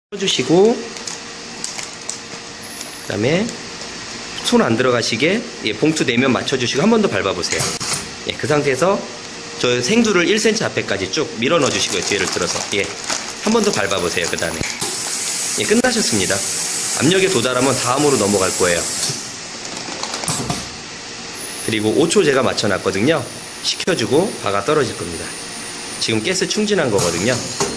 쳐주시고, 그 다음에 손 안 들어가시게 봉투 내면 맞춰주시고 한 번 더 밟아보세요. 그 상태에서 저 생두를 1cm 앞에까지 쭉 밀어 넣어주시고요. 뒤를 들어서 한 번 더 밟아보세요. 그 다음에 끝나셨습니다. 압력에 도달하면 다음으로 넘어갈 거예요. 그리고 5초 제가 맞춰놨거든요. 식혀주고 바가 떨어질 겁니다. 지금 가스 충전한 거거든요.